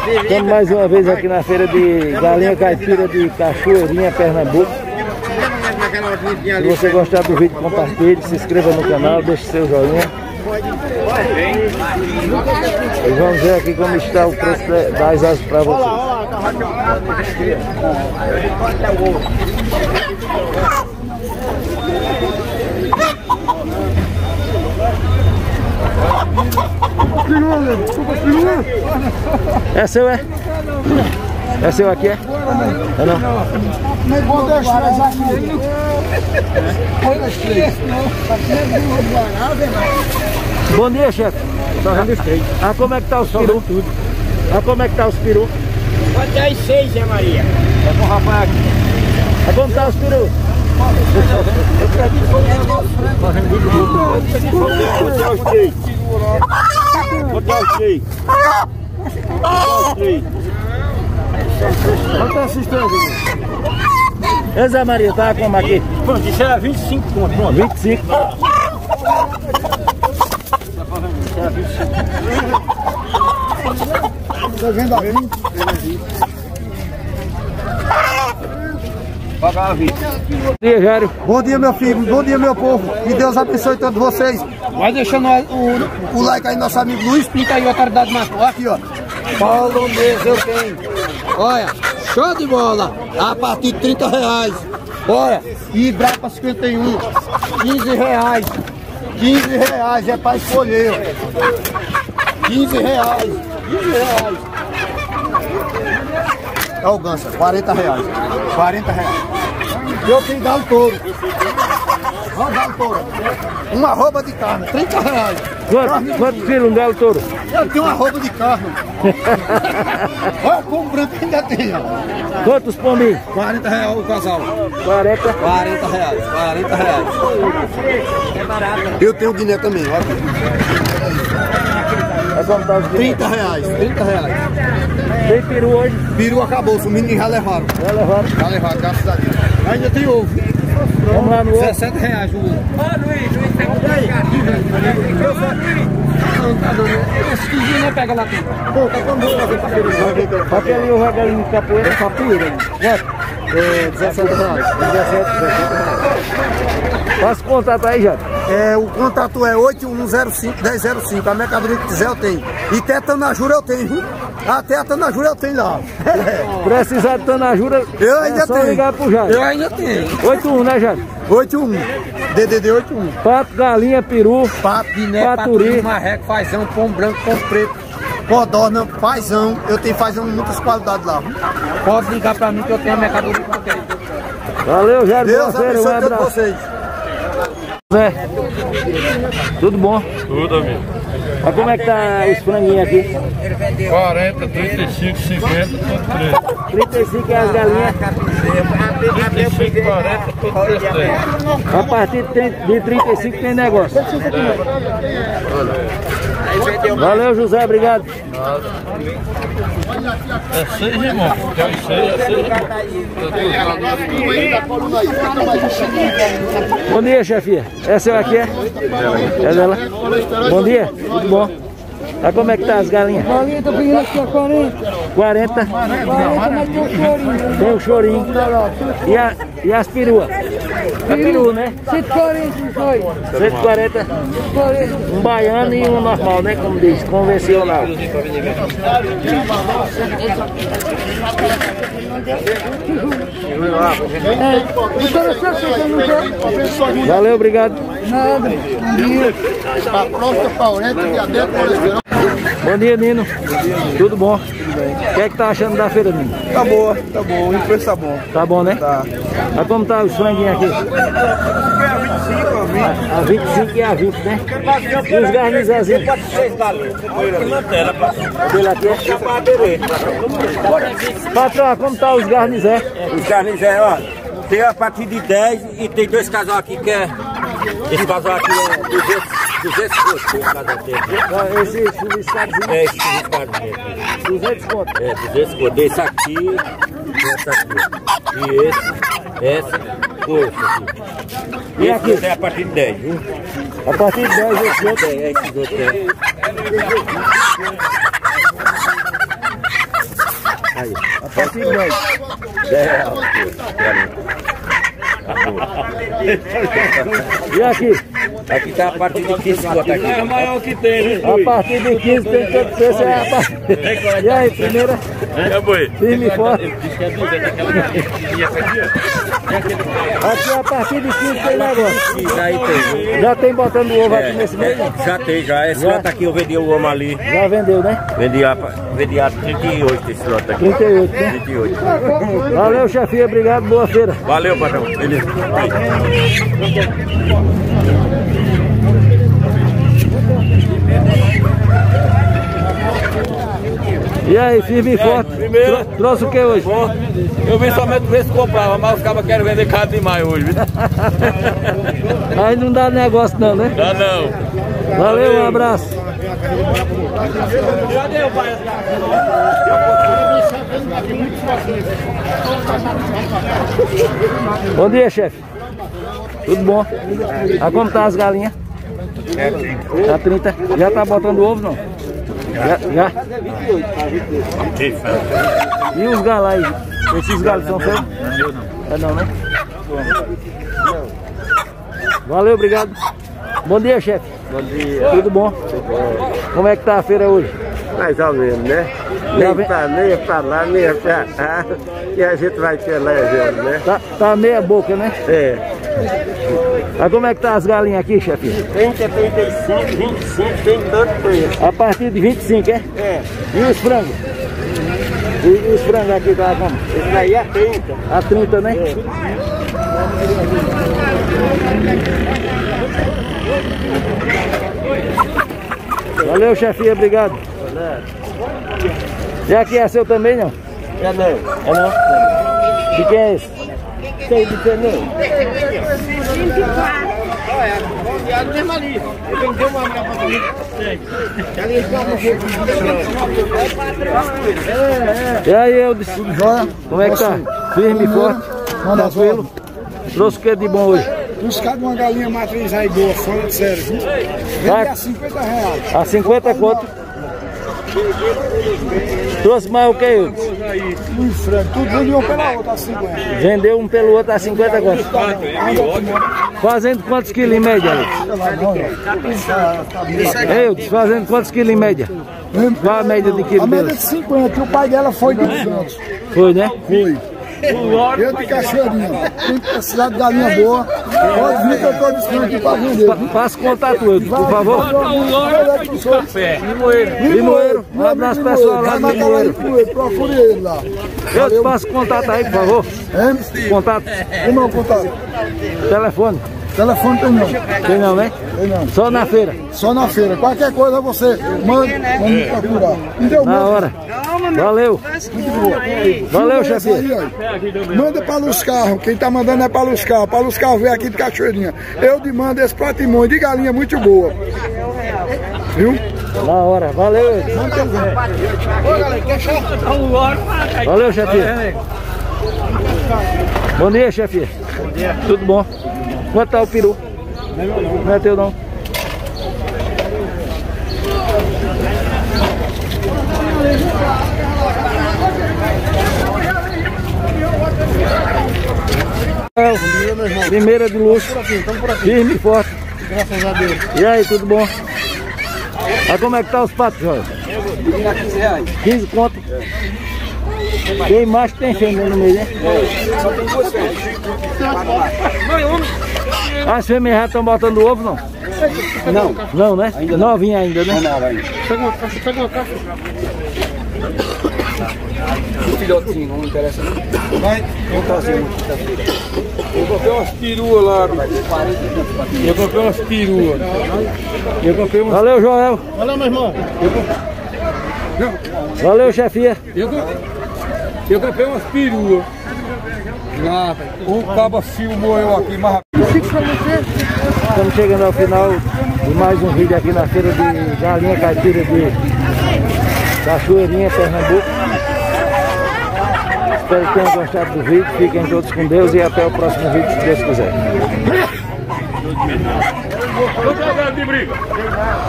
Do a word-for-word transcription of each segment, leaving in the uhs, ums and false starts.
Estamos mais uma vez aqui na feira de galinha caipira de Cachoeirinha, Pernambuco. Se você gostar do vídeo, compartilhe, se inscreva no canal, deixe seu joinha. E vamos ver aqui como está o preço das asas para vocês. É seu, é? É seu aqui, é? É não? Bom dia, chefe. Ah, como é que tá os peru? Ah, como é que tá os peru? Pode dar seis, Zé Maria. É com o rapaz aqui. Ah, como tá os peru? Vou dar os três. Vou dar os três. Vou dar os três. Quanto é assistência? Ei, Zé Maria, tá como aqui? Pronto, isso era vinte e cinco pontos. Pronto. vinte e cinco. Tá vendo aí? Pagar a vida. Bom dia, Jário. Bom dia, meu filho. Bom dia, meu povo. Que Deus abençoe todos vocês. Vai deixando o, o like aí, nosso amigo Luiz Pinto aí, autoridade mais aqui, ó. Polonês eu tenho. Olha, show de bola. A partir de trinta reais. Olha, e Brapa cinquenta e um. quinze reais. quinze reais é pra escolher. quinze reais. quinze reais. É o ganso, quarenta reais. quarenta reais. Eu tenho galo touro. Olha o galo touro. Uma roupa de carne, trinta reais. Quanto, quanto quilo um galo touro? Eu tenho uma roupa de carne. Olha o pombo branco que ainda tem. Ó. Quantos pombinhos? quarenta reais o casal. quarenta. quarenta reais. quarenta reais. É barato. Eu tenho Guiné também, olha. É como tá os trinta reais. trinta reais. Tem peru hoje? Peru acabou, os meninos já levaram. Já levaram? Já levaram, graças a Deus. Ainda tem ovo. Vamos lá no ovo. dezessete reais o ovo. Ó, Luiz, Luiz, tem que pegar. Não, tá dando. Esse vizinho não pega lá dentro. Pô, tá com medo. Aquele ovo é galinha de capoeira. É capoeira. É, dezessete reais. dezessete, dezessete reais. Passa o contato aí, já. É, o contato é oito um zero cinco, um zero zero cinco. A mercadoria que quiser eu tenho. E até Tanajura eu tenho, viu? Até a Tanajura eu tenho lá. Precisar de Tanajura, Eu ainda é só tenho. ligar pro Jário. Eu ainda tenho. oito um, né, Jário? oito um. D D D oito um. Pato, galinha, peru, Pato, Guiné, Paturi. paturi, marreco, fazão, pão branco, pão preto, codorna, fazão. Eu tenho fazão de muitas qualidades lá. Pode ligar pra mim que eu tenho a mercadoria que eu quero. Valeu, Jário. Deus Boa feira, um abençoe todos abraço. vocês. Zé, tudo bom? Tudo, amigo. Mas como é que tá os franguinhos aqui? quarenta, trinta e cinco, cinquenta, tudo preço. trinta e cinco é as galinhas. trinta e cinco, quarenta, tudo preço. A partir de trinta e cinco tem negócio. Valeu, José, obrigado. É seis, irmão. Quero seis, é seis. Bom dia, chefia. Essa é aqui, é? É dela? Bom dia, tudo bom? Ah, como é que tá as galinhas? Galinha tá pedindo aqui a quarenta. quarenta. quarenta, mas tem um chorinho. Tem o chorinho. E, a, e as peruas? A peru, né? cento e quarenta, não foi? cento e quarenta. quarenta. Um baiano e um normal, né? Como diz, convencional. Valeu, obrigado. Nada. Bom dia. A próxima paulenta, diabetes, colesterol. Bom dia, Nino. Tudo bom? O que é que tá achando da feira, Nino? Tá boa, tá bom. O preço tá bom. Tá bom, né? Tá. Mas como tá os franguinhos aqui? A vinte e cinco e a vinte, né? E os garnizazinhos? Aquele aqui é? Patrão, como tá os garnizé? Os garnizé, ó, tem a partir de dez e tem dois casal aqui que é... Esse casal aqui é duzentos, duzentos contos, esse casal aqui. Esse chuviscadozinho? É, esse chuviscadozinho aqui. duzentos contos? É, duzentos contos. Esse aqui e esse aqui. E esse, essa, com esse aqui. E Esse aqui? é a partir de dez, viu? A partir de dez esse outro. É, esses outros é. Aí. A partir de dez. É. E aqui? Aqui tá a partir de quinze conto aqui. É o maior que tem, né? A partir de quinze tem que ter preço. É a partir... E aí, primeira? É, boi. Firme e forte. Aqui a partir de quinze tem negócio. E daí tem. Já tem botando ovo aqui É, nesse meio? já tem, já. Esse lote aqui eu vendi o homem ali. Já vendeu, né? Vendi a, vendi a trinta e oito esse lote aqui. trinta e oito, né? trinta e oito. Valeu, chefia. Obrigado. Boa feira. Valeu, patrão. Beleza. E aí, firme e forte. primeiro. Tro- Trouxe o que hoje? Eu vim somente ver se comprava, mas os cabas querem vender caro demais hoje, viu? Aí não dá negócio não, né? Dá não. Valeu, um abraço. Bom dia, chefe. Tudo bom? Ah, como tá as galinhas? Tá trinta. Já tá botando ovo, não? Já? Já? E os galos aí? Esses galos são feios? É não, né? Valeu, obrigado. Bom dia, chefe. Bom dia. Tudo bom? Como é que tá a feira hoje? Mais ou menos, né? Já Nem vem- pra, nem pra lá, nem pra cá. E a gente vai ter levando, né? Tá, tá meia boca, né? É. Mas como é que tá as galinhas aqui, chefe? trinta, trinta e cinco, vinte e cinco, tem tanto preço. A partir de vinte e cinco, é? É. E os frangos? E, e os frangos aqui tá como? Esse daí é trinta. A trinta, né? Valeu, chefia, obrigado. E aqui é seu também, não? É não. É não? De quem é esse? Tem de ter não. E aí, eu disse, como é que tá? Firme e forte? Tranquilo? Trouxe o que de bom hoje? Buscar uma galinha matriz aí boa, fora de sério, viu? Vende Tá. a cinquenta reais. A cinquenta conto. Trouxe mais o que, eu? Luiz Franco, tudo vende um pela outra a cinquenta. Vendeu um pelo outro a cinquenta conto. Fazendo quantos quilos em média, Alex? Eu, fazendo quantos quilos em média? Qual a média de A quilo média dele? de cinquenta, e o pai dela foi de duzentos. Foi, né? Foi. Eu de cachoeirinha. Quem precisar de galinha boa, pode vir que eu estou disponível aqui para vender. Fa- Faça contato, por favor. Café. Limoeiro, um abraço pessoal lá do Limoeiro. Procure ele lá. Eu te passo contato aí, por favor. Hein? Contato, O meu contato. telefone. Telefone tem não. Tem não, né? Tem não. Só na feira. Só na feira. Qualquer coisa você manda, manda me procurar. Entendeu? Na hora. Valeu. Valeu, chefia. Aí, ó. Manda para os carros. Quem tá mandando é para os carros. Para os carros veio aqui de Cachoeirinha. Eu te mando esse patrimônio de galinha muito boa. Viu? Na hora. Valeu. Valeu, chefia. Bom dia, chefia. Bom dia. Tudo bom? Quanto tá o peru? Não é teu, não. Primeira de luxo. Firme e forte. Graças a Deus. E aí, tudo bom? Ah, como é que tá os patos, Jorge? quinze reais. quinze conto. Tem macho, tem fêmea no meio, né? Só tem duas fêmeas. As fêmeas já estão botando ovo, não? Não. Não, né? Ainda não. Novinha ainda, né? Não, ainda. Pega uma caixa, pega uma caixa. O filhotinho, não interessa não. Vai. Vou trazer um quinta-feira. Eu comprei umas peruas lá. Eu comprei umas peruas. Eu comprei umas... Valeu, Joel. Valeu, meu irmão. Valeu, chefia. Eu, eu comprei umas peruas. Lá, o cabo filmou eu aqui, mas... Estamos chegando ao final de mais um vídeo aqui na feira de galinha caipira de Cachoeirinha, Pernambuco. Espero que tenham gostado do vídeo. Fiquem todos com Deus e até o próximo vídeo, se Deus quiser. de briga.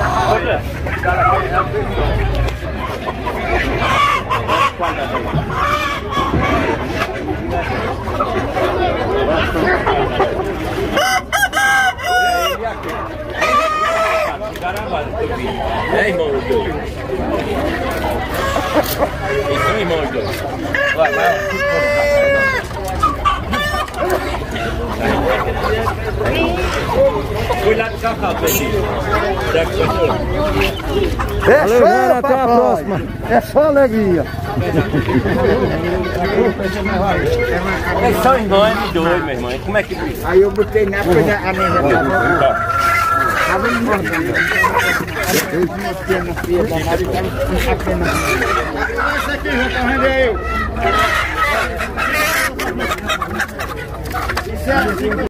Olha. É irmão os dois. Eles são irmãos os dois. Vai, vai. Fui lá de cacau, Pedrinho. Já que foi. Valeu, galera, até a próxima. É só alegria. Eles são irmãos, é de dois, meu irmão. Como é que... Aí eu botei na coisa, a minha tava... Tava engordando. Eu tinha pena, filha danada, e tava com a pena. Esse aqui já tá vendendo eu.